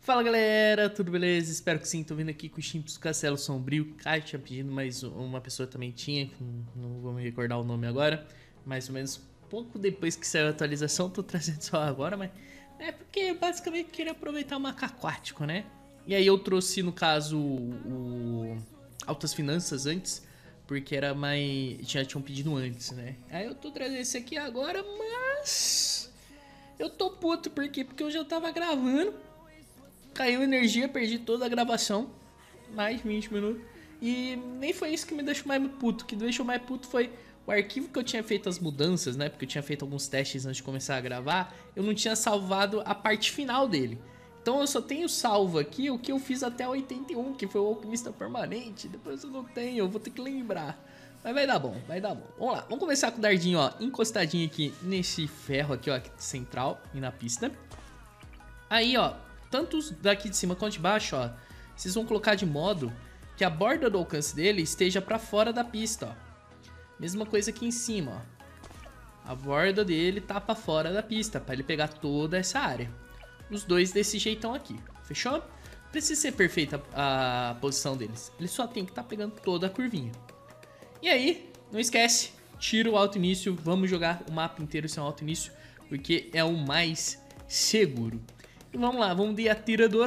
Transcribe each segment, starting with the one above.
Fala galera, tudo beleza? Espero que sim, tô vindo aqui com o Chimps do Castelo Sombrio. Caio tinha pedido, mas uma pessoa também tinha, não vou me recordar o nome agora. Mais ou menos pouco depois que saiu a atualização, tô trazendo só agora, mas é porque basicamente queria aproveitar o macaco aquático, né? E aí eu trouxe, no caso, o Altas Finanças antes, porque era mais... já tinham pedido antes, né? Aí eu tô trazendo esse aqui agora, mas... eu tô puto, por quê? Porque eu já tava gravando. Caiu energia, perdi toda a gravação. Mais 20 minutos. E nem foi isso que me deixou mais puto. O que me deixou mais puto foi o arquivo que eu tinha feito as mudanças, né? Porque eu tinha feito alguns testes antes de começar a gravar. Eu não tinha salvado a parte final dele. Então eu só tenho salvo aqui o que eu fiz até 81, que foi o Alquimista Permanente. Depois eu não tenho, eu vou ter que lembrar. Mas vai dar bom, vai dar bom. Vamos lá, vamos começar com o dardinho, ó, encostadinho aqui nesse ferro aqui, ó, central e na pista. Aí, ó, tanto daqui de cima quanto de baixo, ó, vocês vão colocar de modo que a borda do alcance dele esteja pra fora da pista, ó. Mesma coisa aqui em cima, ó. A borda dele tá pra fora da pista, pra ele pegar toda essa área. Os dois desse jeitão aqui, fechou? Precisa ser perfeita a posição deles. Ele só tem que estar pegando toda a curvinha. E aí, não esquece, tira o alto início, vamos jogar o mapa inteiro sem alto início, porque é o mais seguro. E vamos lá, vamos de atirador.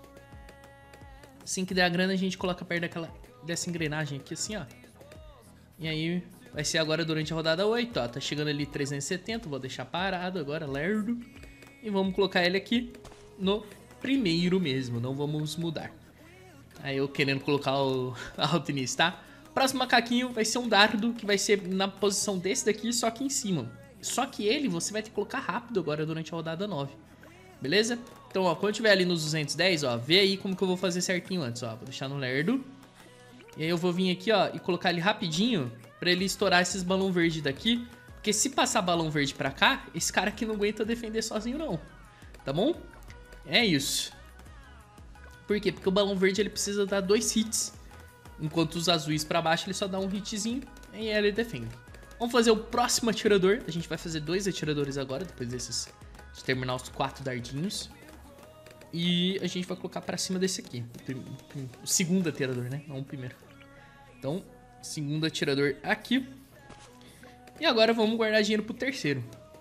Assim que der a grana, a gente coloca perto dessa engrenagem aqui, assim, ó. E aí, vai ser agora durante a rodada 8, ó. Tá chegando ali 370, vou deixar parado agora, lerdo. E vamos colocar ele aqui no primeiro mesmo, não vamos mudar. Aí eu querendo colocar o alto início, tá? Próximo macaquinho vai ser um dardo, que vai ser na posição desse daqui, só que em cima. Só que ele, você vai ter que colocar rápido agora durante a rodada 9. Beleza? Então, ó, quando eu tiver ali nos 210, ó, vê aí como que eu vou fazer certinho antes, ó. Vou deixar no lerdo. E aí eu vou vir aqui, ó, e colocar ele rapidinho pra ele estourar esses balão verde daqui. Porque se passar balão verde pra cá, esse cara aqui não aguenta defender sozinho, não. Tá bom? É isso. Por quê? Porque o balão verde, ele precisa dar 2 hits. Enquanto os azuis pra baixo, ele só dá um hitzinho e aí ele defende. Vamos fazer o próximo atirador. A gente vai fazer 2 atiradores agora, depois desses... de terminar os 4 dardinhos. E a gente vai colocar pra cima desse aqui. O segundo atirador, né? Não o primeiro. Então, segundo atirador aqui. E agora vamos guardar dinheiro pro terceiro.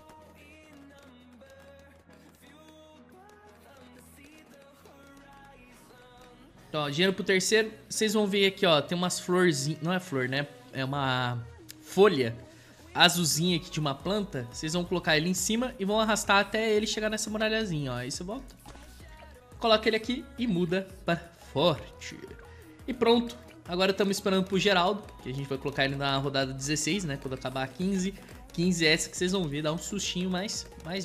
Então, ó, dinheiro pro terceiro. Vocês vão ver aqui, ó. Tem umas florzinhas. Não é flor, né? É uma folha azulzinha aqui de uma planta. Vocês vão colocar ele em cima e vão arrastar até ele chegar nessa muralhazinha, ó. Aí você volta, coloca ele aqui e muda para forte. E pronto. Agora estamos esperando pro Geraldo, que a gente vai colocar ele na rodada 16, né? Quando acabar a 15. 15 é essa que vocês vão ver, dá um sustinho, mas vai.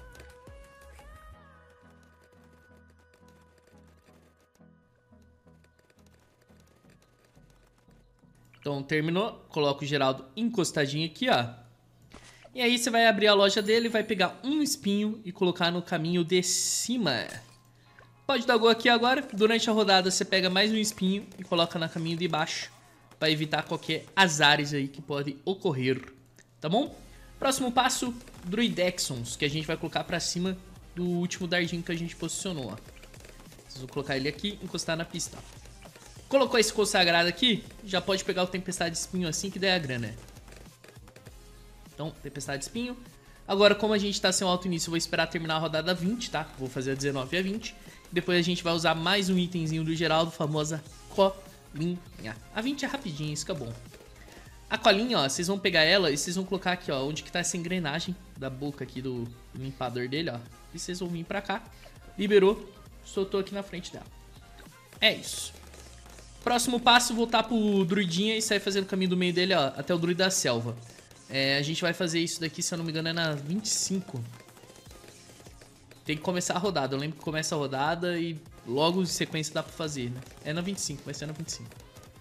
Então, terminou. Coloca o Geraldo encostadinho aqui, ó. E aí você vai abrir a loja dele, vai pegar um espinho e colocar no caminho de cima. Pode dar gol aqui agora. Durante a rodada você pega mais um espinho e coloca no caminho de baixo, para evitar qualquer azares aí que pode ocorrer. Tá bom? Próximo passo, Druidexons, que a gente vai colocar pra cima do último dardinho que a gente posicionou, ó. Vocês vão colocar ele aqui e encostar na pista, ó. Colocou esse consagrado aqui, já pode pegar o Tempestade de Espinho assim que der a grana. Então, Tempestade de Espinho. Agora, como a gente tá sem o alto início, eu vou esperar terminar a rodada 20, tá? Vou fazer a 19 e a 20. Depois a gente vai usar mais um itemzinho do Geraldo, famosa colinha. A 20 é rapidinho, isso que é bom. A colinha, ó, vocês vão pegar ela e vocês vão colocar aqui, ó, onde que tá essa engrenagem da boca aqui do limpador dele, ó. E vocês vão vir pra cá. Liberou, soltou aqui na frente dela. É isso. Próximo passo, voltar pro druidinha e sair fazendo o caminho do meio dele, ó, até o druid da selva. A gente vai fazer isso daqui, se eu não me engano, é na 25. Tem que começar a rodada. Eu lembro que começa a rodada e logo em sequência dá pra fazer, né? É na 25, vai ser na 25.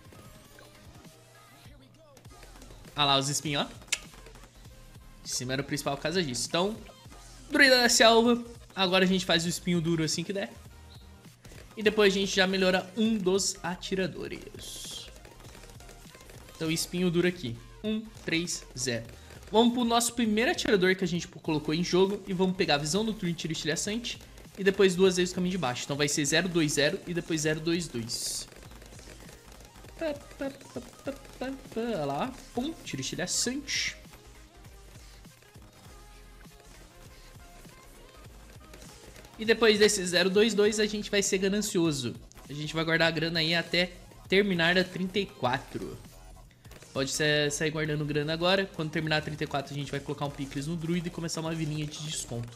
Ah lá, os espinhos, ó. De cima era o principal por causa disso. Então, druida da selva. Agora a gente faz o espinho duro assim que der. E depois a gente já melhora um dos atiradores. Então, espinho duro aqui. 1, 3, 0. Vamos pro nosso primeiro atirador que a gente colocou em jogo. E vamos pegar a visão noturna e tiro estilhaçante. e depois 2 vezes o caminho de baixo. Então vai ser 020 e depois 022. Olha lá. Pum, tiro estilhaçante. E depois desse 022 a gente vai ser ganancioso. A gente vai guardar a grana aí até terminar a 34. Pode sair guardando grana agora. Quando terminar a 34 a gente vai colocar um picles no druida e começar uma vilinha de desconto.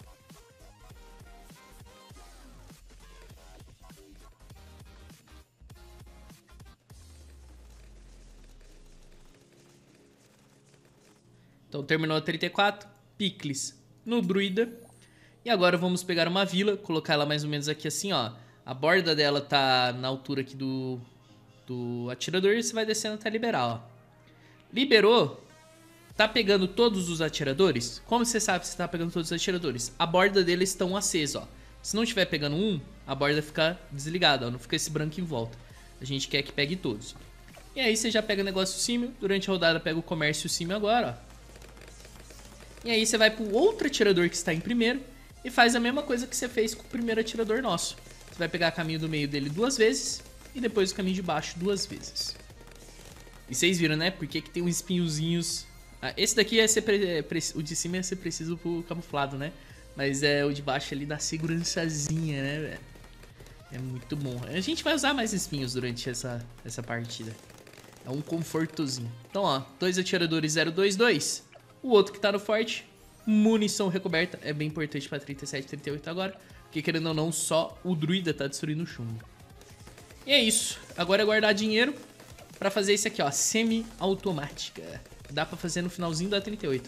Então terminou a 34, picles no druida. E agora vamos pegar uma vila, colocar ela mais ou menos aqui assim, ó. A borda dela tá na altura aqui do atirador e você vai descendo até liberar, ó. Liberou, tá pegando todos os atiradores? Como você sabe se tá pegando todos os atiradores? A borda deles estão acesa, ó. Se não estiver pegando um, a borda fica desligada, ó. Não fica esse branco em volta. A gente quer que pegue todos. E aí você já pega o negócio símil, durante a rodada pega o comércio símil agora, ó. E aí você vai pro outro atirador que está em primeiro e faz a mesma coisa que você fez com o primeiro atirador nosso. Você vai pegar o caminho do meio dele 2 vezes e depois o caminho de baixo 2 vezes. E vocês viram, né? Porque que tem uns espinhozinhos. Ah, esse daqui ia ser o de cima ia ser preciso pro camuflado, né? Mas é o de baixo ali dá segurançazinha, né, velho? É muito bom. A gente vai usar mais espinhos durante essa partida. É um confortozinho. Então, ó, 2 atiradores 022. O outro que tá no forte, munição recoberta. É bem importante pra 37 e 38 agora. Porque querendo ou não, só o druida tá destruindo o chumbo. E é isso. Agora é guardar dinheiro pra fazer isso aqui, ó. Semi-automática. Dá pra fazer no finalzinho da 38.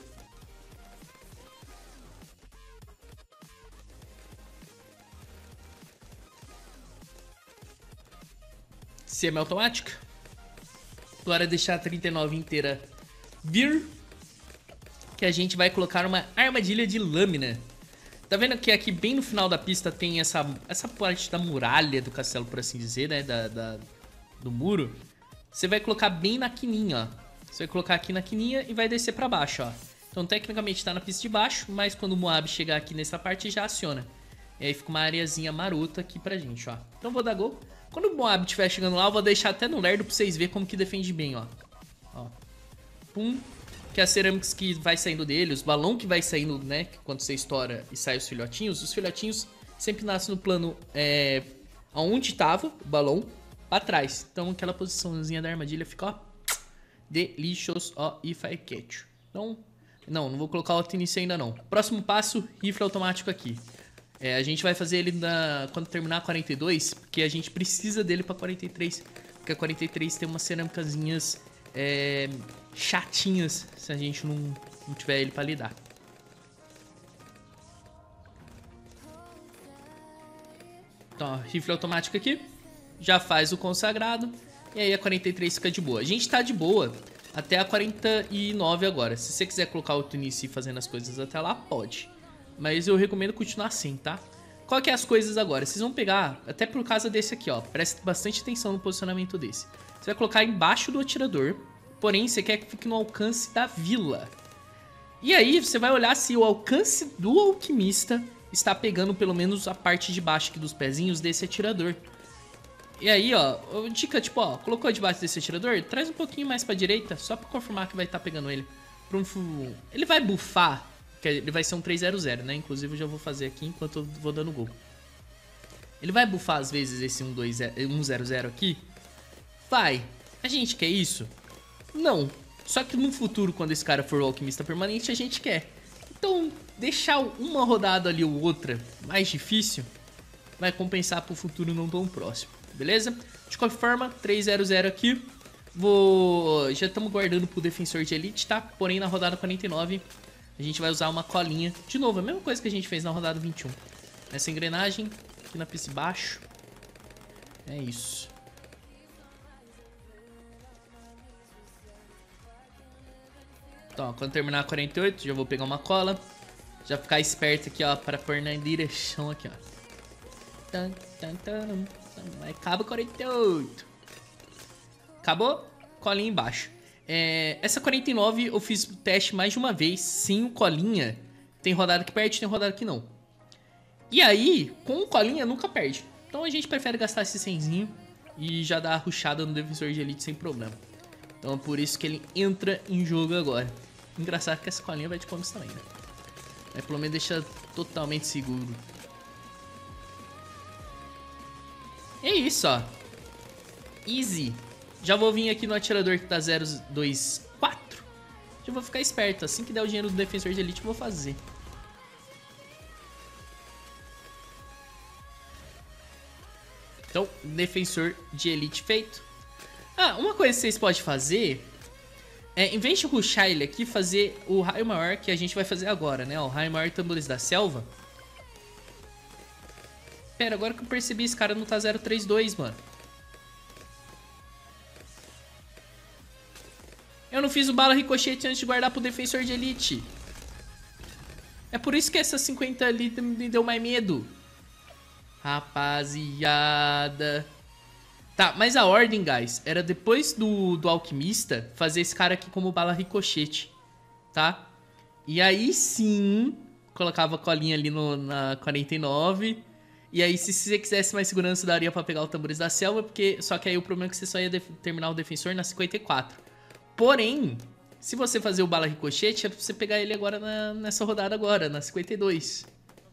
Semi-automática. Agora deixar a 39 inteira vir. Que a gente vai colocar uma armadilha de lâmina. Tá vendo que aqui bem no final da pista tem essa parte da muralha do castelo, por assim dizer, né? Do muro. Você vai colocar bem na quininha, ó. Você vai colocar aqui na quininha e vai descer pra baixo, ó. Então tecnicamente tá na pista de baixo, mas quando o Moab chegar aqui nessa parte já aciona. E aí fica uma areazinha marota aqui pra gente, ó. Então vou dar gol. Quando o Moab estiver chegando lá, eu vou deixar até no lerdo pra vocês verem como que defende bem, ó. Ó. Pum. Que as cerâmicas que vai saindo dele, os balões que vai saindo, né? Quando você estoura e sai os filhotinhos sempre nascem no plano onde tava o balão, pra trás. Então aquela posiçãozinha da armadilha fica, ó, delicious, ó, e firecat. Então, não vou colocar o outro início ainda não. Próximo passo, rifle automático aqui. A gente vai fazer ele quando terminar a 42, porque a gente precisa dele pra 43. Porque a 43 tem umas cerâmicazinhas chatinhas se a gente não tiver ele pra lidar. Então, ó, rifle automático aqui. Já faz o consagrado. E aí a 43 fica de boa. A gente tá de boa até a 49 agora. Se você quiser colocar o Tunice fazendo as coisas até lá, pode. Mas eu recomendo continuar assim, tá? Qual que é as coisas agora? Vocês vão pegar, até por causa desse aqui, ó. Preste bastante atenção no posicionamento desse. Você vai colocar embaixo do atirador. Porém, você quer que fique no alcance da vila. E aí, você vai olhar se o alcance do alquimista está pegando pelo menos a parte de baixo aqui dos pezinhos desse atirador. E aí, ó, dica, tipo, ó, colocou debaixo desse atirador, traz um pouquinho mais pra direita, só pra confirmar que vai estar pegando ele. Ele vai buffar, que ele vai ser um 300, né? Inclusive, eu já vou fazer aqui enquanto eu vou dando gol. Ele vai buffar, às vezes, esse 100 aqui? Vai. A gente quer isso? Não. Só que no futuro, quando esse cara for o alquimista permanente, a gente quer. Então, deixar uma rodada ali ou outra mais difícil vai compensar pro futuro não tão próximo. Beleza? De qualquer forma, 300 aqui. Já estamos guardando pro defensor de elite, tá? Porém, na rodada 49, a gente vai usar uma colinha. De novo, a mesma coisa que a gente fez na rodada 21. Essa engrenagem aqui na pista de baixo. É isso. Então, ó, quando terminar a 48, já vou pegar uma cola. Já ficar esperto aqui, ó, para pôr na direção aqui, ó. Acaba 48. Acabou? Colinha embaixo. Essa 49 eu fiz o teste mais de uma vez, sem o colinha. Tem rodada que perde, tem rodada que não. E aí, com colinha nunca perde. Então a gente prefere gastar esse 100zinho e já dar a rushada no defensor de elite sem problema. Então é por isso que ele entra em jogo agora. Engraçado que essa colinha vai de combos também, né? Mas pelo menos deixa totalmente seguro. É isso, ó. Easy. Já vou vir aqui no atirador que tá 024. Já vou ficar esperto. Assim que der o dinheiro do defensor de elite, eu vou fazer. Então, defensor de elite feito. Ah, uma coisa que vocês podem fazer é, em vez de rushar ele aqui, fazer o raio maior que a gente vai fazer agora, né? O raio maior tambores da selva. Pera, agora que eu percebi, esse cara não tá 032, mano. Eu não fiz o bala ricochete antes de guardar pro defensor de elite. É por isso que essa 50 ali me deu mais medo. Rapaziada. Tá, mas a ordem, guys, era depois do alquimista fazer esse cara aqui como bala ricochete, tá? E aí sim, colocava a colinha ali na 49. E aí se você quisesse mais segurança, daria pra pegar o tambores da selva, porque só que aí o problema é que você só ia terminar o defensor na 54. Porém, se você fazer o bala ricochete, é pra você pegar ele agora nessa rodada agora, na 52.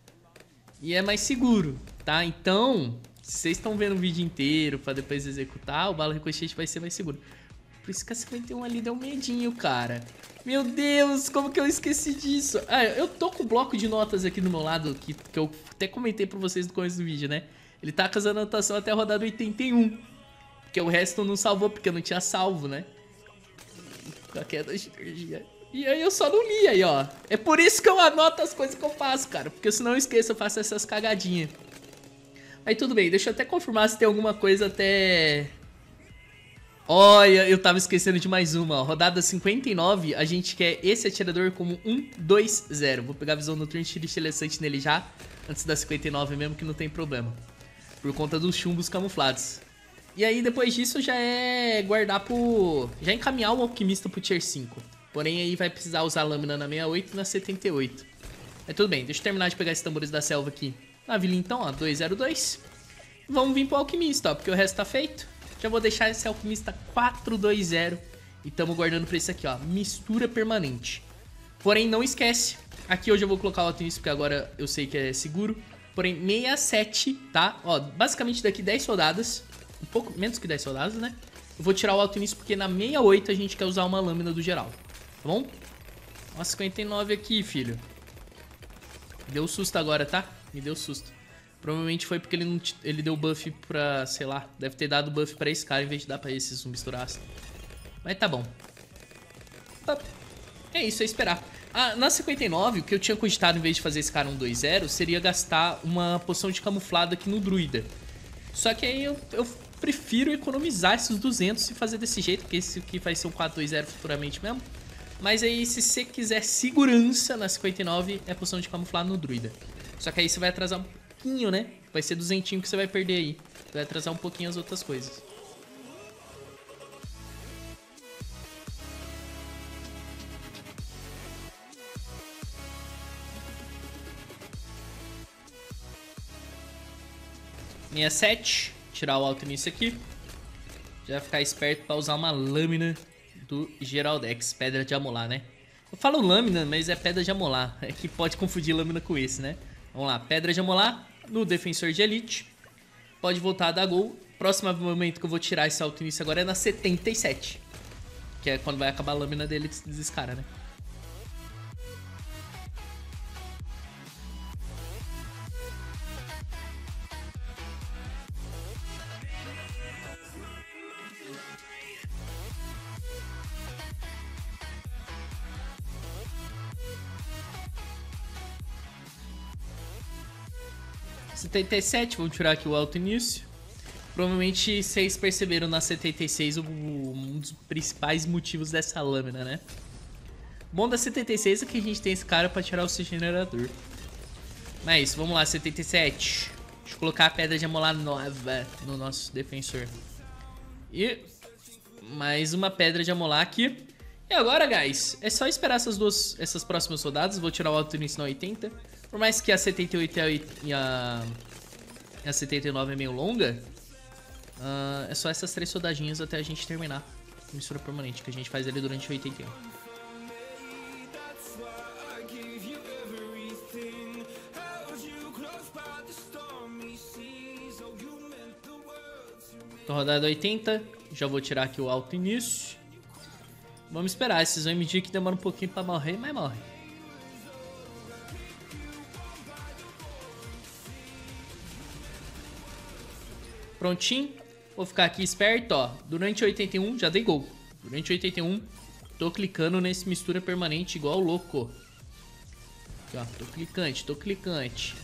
E é mais seguro, tá? Então, se vocês estão vendo o vídeo inteiro pra depois executar, o bala ricochete vai ser mais seguro. Por isso que a 51 ali deu um medinho, cara. Meu Deus, como que eu esqueci disso? Ah, eu tô com o bloco de notas aqui do meu lado, que eu até comentei pra vocês no começo do vídeo, né? Ele tá com as anotações até a rodada 81. Porque o resto não salvou, porque eu não tinha salvo, né? Com a queda de energia. E aí eu só não li aí, ó. É por isso que eu anoto as coisas que eu faço, cara. Porque senão eu esqueço, eu faço essas cagadinhas. Aí tudo bem, deixa eu até confirmar se tem alguma coisa até... Olha, eu tava esquecendo de mais uma, ó. Rodada 59, a gente quer esse atirador como 1-2-0. Vou pegar a visão noturna e tiro estilhaçante nele já, antes da 59 mesmo, que não tem problema. Por conta dos chumbos camuflados. E aí depois disso já é guardar pro... já encaminhar o alquimista pro tier 5. Porém aí vai precisar usar a lâmina na 68 e na 78. Mas tudo bem, deixa eu terminar de pegar esses tambores da selva aqui. Na vila então, ó, 202. Vamos vir pro alquimista, ó, porque o resto tá feito. Já vou deixar esse alquimista 420 e estamos guardando pra esse aqui, ó, mistura permanente. Porém, não esquece, aqui hoje eu vou colocar o alquimista porque agora eu sei que é seguro. Porém, 67, tá? Ó, basicamente daqui 10 soldadas, um pouco menos que 10 soldadas, né? Eu vou tirar o alquimista porque na 68 a gente quer usar uma lâmina do geral, tá bom? Ó, 59 aqui, filho. Deu susto agora, tá? Me deu susto. Provavelmente foi porque ele deu buff pra, sei lá, deve ter dado buff pra esse cara em vez de dar pra esses misturaço. Mas tá bom. Tá. É isso, é esperar. Ah, na 59, o que eu tinha cogitado em vez de fazer esse cara 1-2-0 seria gastar uma poção de camuflado aqui no druida. Só que aí eu prefiro economizar esses 200 e fazer desse jeito, porque esse aqui vai ser um 4-2-0 futuramente mesmo. Mas aí se você quiser segurança na 59, é poção de camuflado no druida. Só que aí você vai atrasar um pouquinho, né? Vai ser 200 que você vai perder aí. Vai atrasar um pouquinho as outras coisas. Minha 7, tirar o alquimista aqui. Já vai ficar esperto pra usar uma lâmina do Geraldex, pedra de amolar, né? Eu falo lâmina, mas é pedra de amolar. É que pode confundir lâmina com esse, né? Vamos lá, pedra de amolar no defensor de elite. Pode voltar a dar gol. Próximo momento que eu vou tirar esse alquimista agora é na 77. Que é quando vai acabar a lâmina dele desses caras, né? .77, vamos tirar aqui o alto início. Provavelmente vocês perceberam na 76 um dos principais motivos dessa lâmina, né? O bom da 76 é que a gente tem esse cara pra tirar o seu generador. Mas é isso, vamos lá, 77. Deixa eu colocar a pedra de amolar nova no nosso defensor. E mais uma pedra de amolar aqui. E agora, guys, é só esperar essas próximas rodadas. Vou tirar o alto início na 80. Por mais que a 78 e a 79 é meio longa, é só essas 3 rodadinhas até a gente terminar a mistura permanente, que a gente faz ali durante o 81. Tô rodado 80, já vou tirar aqui o alto início. Vamos esperar, esses vão medir que demora um pouquinho pra morrer, mas morre. Prontinho, vou ficar aqui esperto, ó. Durante 81, já dei gol. Durante 81, tô clicando nesse mistura permanente igual louco. Aqui, ó, tô clicante.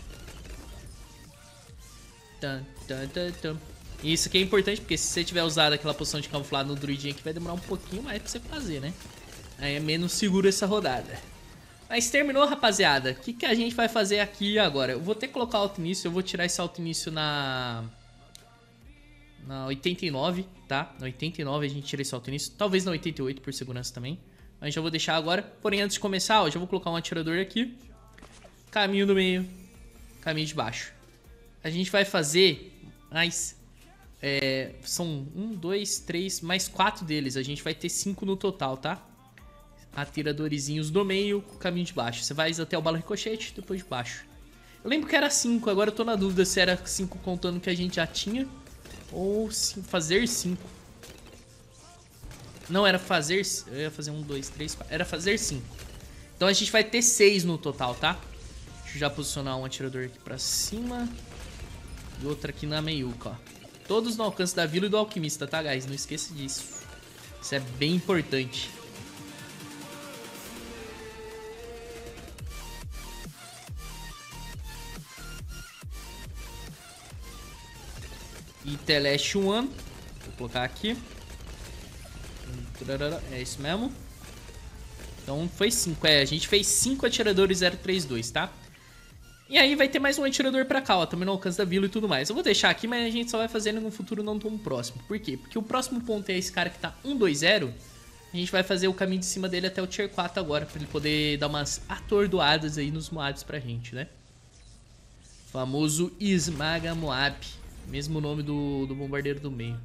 E isso aqui é importante, porque se você tiver usado aquela poção de camuflado no druidinho aqui, vai demorar um pouquinho mais pra você fazer, né? Aí é menos seguro essa rodada. Mas terminou, rapaziada. O que a gente vai fazer aqui agora? Eu vou ter que colocar alto início, eu vou tirar esse alto início na 89, tá? Na 89 a gente tira esse alto início. Talvez na 88 por segurança também. Mas já vou deixar agora. Porém, antes de começar, ó, já vou colocar um atirador aqui. Caminho do meio. Caminho de baixo. A gente vai fazer mais... são 1, 2, 3, mais 4 deles. A gente vai ter 5 no total, tá? Atiradorzinhos do meio, caminho de baixo. Você vai até o bala ricochete, depois de baixo. Eu lembro que era 5, agora eu tô na dúvida se era 5 contando que a gente já tinha. Ou fazer 5. Não, era fazer... Eu ia fazer 1, 2, 3, 4. Era fazer 5. Então a gente vai ter 6 no total, tá? Deixa eu já posicionar um atirador aqui pra cima. E outro aqui na meiuca, ó. Todos no alcance da vila e do alquimista, tá, guys? Não esqueça disso. Isso é bem importante. E Teleste 1. Vou colocar aqui. É isso mesmo. Então foi 5. A gente fez 5 atiradores 032, tá? E aí vai ter mais um atirador pra cá, ó. Também no alcance da vila e tudo mais. Eu vou deixar aqui, mas a gente só vai fazer ele num futuro não tão próximo. Por quê? Porque o próximo ponto é esse cara que tá 120. A gente vai fazer o caminho de cima dele até o tier 4 agora. Pra ele poder dar umas atordoadas aí nos Moabs pra gente, né? Famoso Esmaga Moab. Mesmo nome do bombardeiro do meio.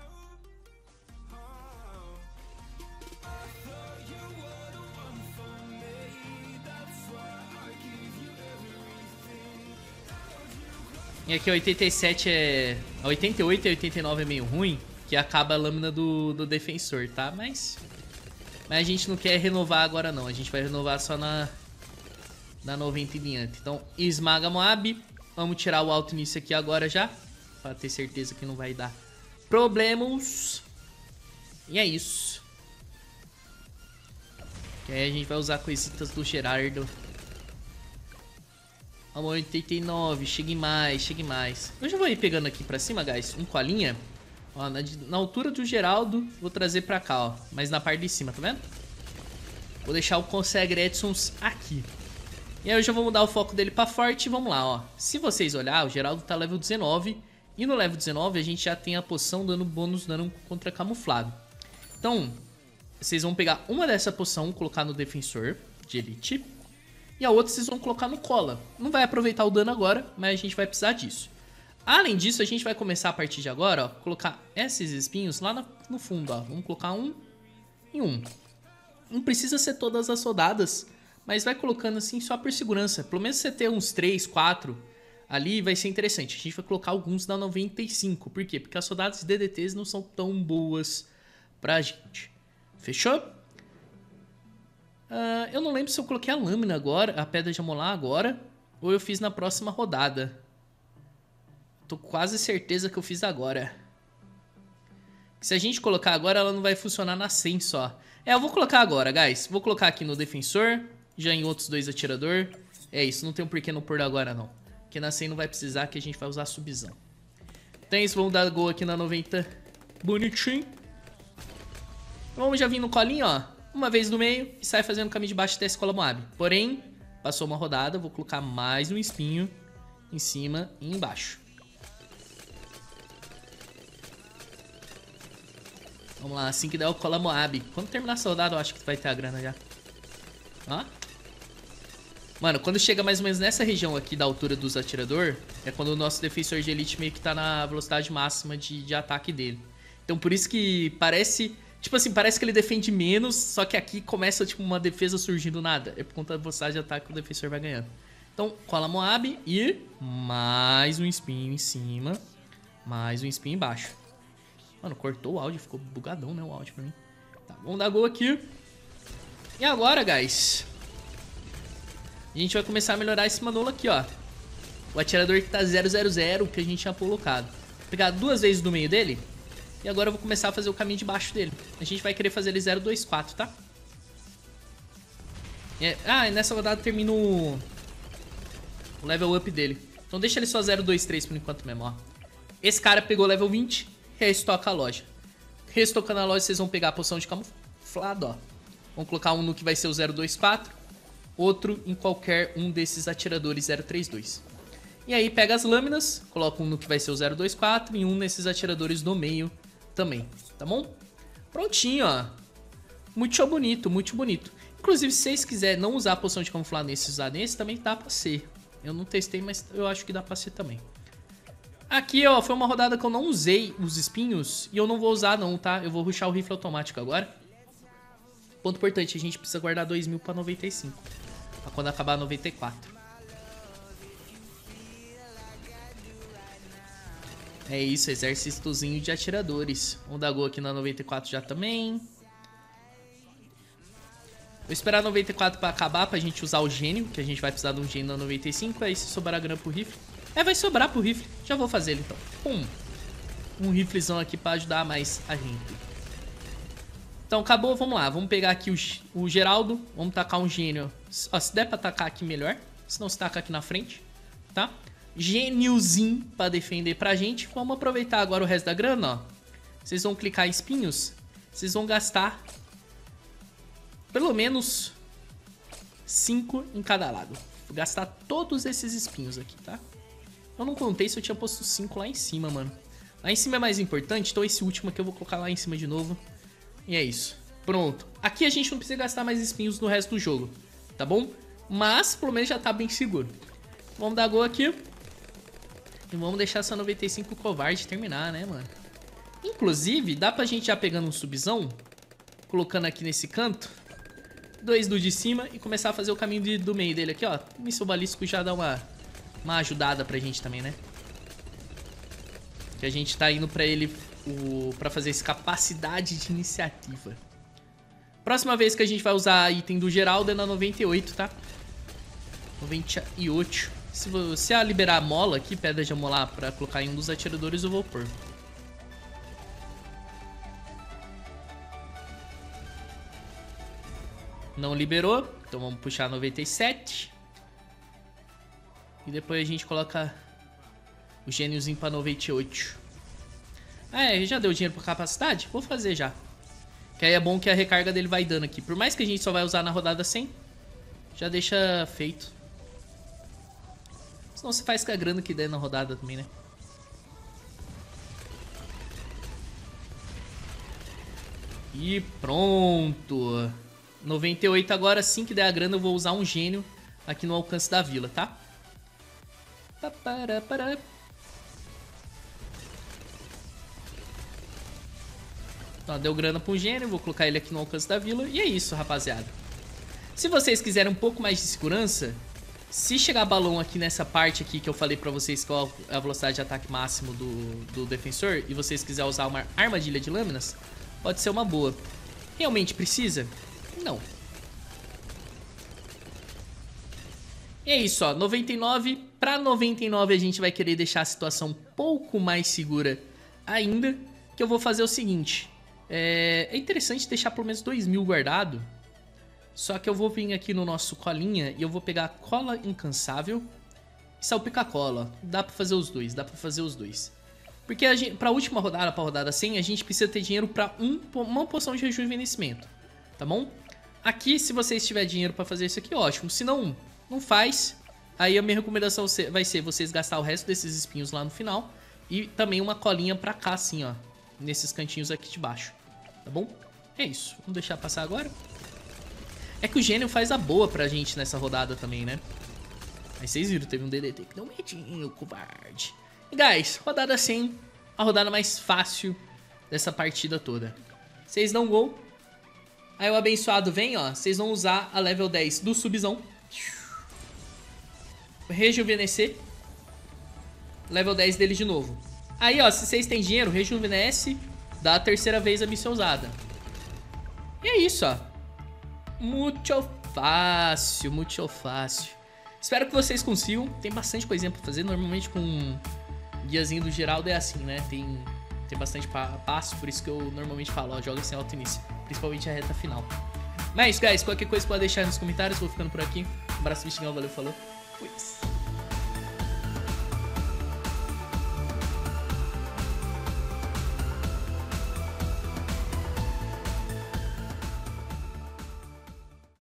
E aqui a 87 é... A 88 e a 89 é meio ruim, que acaba a lâmina do defensor, tá? Mas a gente não quer renovar agora não. A gente vai renovar só na 90 e diante. Então, esmaga Moab. Vamos tirar o alto início aqui agora já. Pra ter certeza que não vai dar problemas. E é isso. Que aí a gente vai usar coisitas do Gerardo. Vamos, 89, chegue mais, chegue mais. Eu já vou ir pegando aqui pra cima, guys, um colinha. Ó, na altura do Geraldo, vou trazer pra cá, ó. Mas na parte de cima, tá vendo? Vou deixar o Consegue Edsons aqui. E aí eu já vou mudar o foco dele pra forte e vamos lá, ó. Se vocês olharem, o Geraldo tá level 19. E no level 19 a gente já tem a poção dando bônus dano contra camuflado. Então, vocês vão pegar uma dessa poção, colocar no defensor de elite. E a outra vocês vão colocar no cola. Não vai aproveitar o dano agora, mas a gente vai precisar disso. Além disso, a gente vai começar a partir de agora, ó, colocar esses espinhos lá no fundo, ó. Vamos colocar um e um. Não precisa ser todas as rodadas, mas vai colocando assim só por segurança. Pelo menos você ter uns 3, 4 ali vai ser interessante. A gente vai colocar alguns na 95. Por quê? Porque as rodadas de DDTs não são tão boas pra gente. Fechou? Eu não lembro se eu coloquei a lâmina agora, a pedra de amolar agora, ou eu fiz na próxima rodada. Tô quase certeza que eu fiz agora. Se a gente colocar agora, ela não vai funcionar na 100 só. Eu vou colocar agora, guys. Vou colocar aqui no defensor, já em outros 2 atirador. É isso, não tem um porquê não pôr agora não. Porque na 100 não vai precisar, que a gente vai usar a subzão. Então é isso, vamos dar gol aqui na 90. Bonitinho. Vamos já vir no colinho, ó. Uma vez no meio e sai fazendo o caminho de baixo até a escola Moab. Porém, passou uma rodada, vou colocar mais um espinho em cima e embaixo. Vamos lá, assim que der o cola Moab. Quando terminar essa rodada, eu acho que vai ter a grana já. Ó. Mano, quando chega mais ou menos nessa região aqui da altura dos atirador, é quando o nosso defensor de elite meio que tá na velocidade máxima de ataque dele. Então por isso que parece... Tipo assim, parece que ele defende menos, só que aqui começa tipo uma defesa surgindo nada. É por conta da velocidade de ataque que o defensor vai ganhando. Então, cola Moab e mais um espinho em cima. Mais um espinho embaixo. Mano, cortou o áudio, ficou bugadão, né, o áudio pra mim. Tá, vamos dar gol aqui. E agora, guys... A gente vai começar a melhorar esse Manolo aqui, ó. O atirador que tá 000, que a gente tinha colocado. Vou pegar 2 vezes do meio dele. E agora eu vou começar a fazer o caminho de baixo dele. A gente vai querer fazer ele 024, tá? E nessa rodada termina o level up dele. Então deixa ele só 023 por enquanto mesmo, ó. Esse cara pegou level 20, restoca a loja. Restocando a loja, vocês vão pegar a poção de camuflado, ó. Vamos colocar um no que vai ser o 024. Outro em qualquer um desses atiradores 032. E aí pega as lâminas, coloca um no que vai ser o 024 e um nesses atiradores do meio também, tá bom? Prontinho, ó. Muito bonito, muito bonito. Inclusive, se vocês quiserem não usar a poção de camuflar nesse, usar nesse, também dá pra ser. Eu não testei, mas eu acho que dá pra ser também. Aqui, ó, foi uma rodada que eu não usei os espinhos e eu não vou usar não, tá? Eu vou rushar o rifle automático agora. Ponto importante, a gente precisa guardar 2.000 pra 95. Pra quando acabar 94. É isso, exércitozinho de atiradores. Vamos dar gol aqui na 94 já também. Vou esperar a 94 pra acabar, pra gente usar o gênio, que a gente vai precisar de um gênio na 95. Aí se sobrar grana pro rifle. Vai sobrar pro rifle. Já vou fazer ele então. Pum. Um riflezão aqui pra ajudar mais a gente. Então acabou, vamos lá. Vamos pegar aqui o Geraldo. Vamos tacar um gênio. Ó, se der pra tacar aqui melhor. Se não, se taca aqui na frente, tá? Gêniozinho pra defender pra gente. Vamos aproveitar agora o resto da grana, ó. Vocês vão clicar em espinhos. Vocês vão gastar pelo menos 5 em cada lado. Vou gastar todos esses espinhos aqui, tá? Eu não contei se eu tinha posto 5 lá em cima, mano. Lá em cima é mais importante, então esse último aqui eu vou colocar lá em cima de novo. E é isso. Pronto. Aqui a gente não precisa gastar mais espinhos no resto do jogo, tá bom? Mas, pelo menos já tá bem seguro. Vamos dar gol aqui. E vamos deixar essa 95 covarde terminar, né, mano? Inclusive, dá pra gente já pegando um subzão, colocando aqui nesse canto, 2 do de cima e começar a fazer o caminho do meio dele aqui, ó. O míssil balístico já dá uma ajudada pra gente também, né? Que a gente tá indo pra ele pra fazer essa capacidade de iniciativa. Próxima vez que a gente vai usar item do Geraldo é na 98, tá? 98. Se você liberar a mola aqui, pedra de amolar, pra colocar em um dos atiradores, eu vou pôr. Não liberou, então vamos puxar 97. E depois a gente coloca o gêniozinho pra 98. Já deu dinheiro pra capacidade? Vou fazer já. Que aí é bom que a recarga dele vai dando aqui. Por mais que a gente só vai usar na rodada 100, já deixa feito. Senão você faz com a grana que der na rodada também, né? E pronto. 98 agora, assim que der a grana, eu vou usar um gênio aqui no alcance da vila, tá? Então, deu grana pro gênio, vou colocar ele aqui no alcance da vila. E é isso, rapaziada. Se vocês quiserem um pouco mais de segurança, se chegar balão aqui nessa parte aqui que eu falei pra vocês qual é a velocidade de ataque máximo do defensor, e vocês quiserem usar uma armadilha de lâminas, pode ser uma boa. Realmente precisa? Não. E é isso, ó. 99 pra 99 a gente vai querer deixar a situação um pouco mais segura ainda. Que eu vou fazer o seguinte. É interessante deixar pelo menos 2.000 guardado. Só que eu vou vir aqui no nosso colinha e eu vou pegar cola incansável e salpica-cola. Dá pra fazer os dois, dá pra fazer os dois. Porque pra última rodada, pra rodada 100, a gente precisa ter dinheiro pra uma poção de rejuvenescimento. Tá bom? Aqui, se vocês tiverem dinheiro pra fazer isso aqui, ótimo. Se não, não faz. Aí a minha recomendação vai ser vocês gastar o resto desses espinhos lá no final. E também uma colinha pra cá, assim, ó. Nesses cantinhos aqui de baixo. tá bom? É isso, vamos deixar passar agora. É que o gênio faz a boa pra gente nessa rodada também, né? Aí vocês viram, teve um DDT que deu um medinho, covarde. E guys, rodada 100, a rodada mais fácil dessa partida toda. Vocês dão gol, aí o abençoado vem, ó, vocês vão usar a level 10 do subzão. Rejuvenescer. Level 10 dele de novo. Aí, ó, se vocês têm dinheiro, rejuvenesce, dá a terceira vez a missão usada. E é isso, ó. Muito fácil, muito fácil. Espero que vocês consigam. Tem bastante coisinha pra fazer. Normalmente com um guiazinho do Geraldo é assim, né? Tem bastante passo, por isso que eu normalmente falo, ó, joga sem alto início. Principalmente a reta final. Mas, guys, qualquer coisa pode deixar nos comentários. Vou ficando por aqui. Um abraço, Vistigão, valeu, falou. Fui.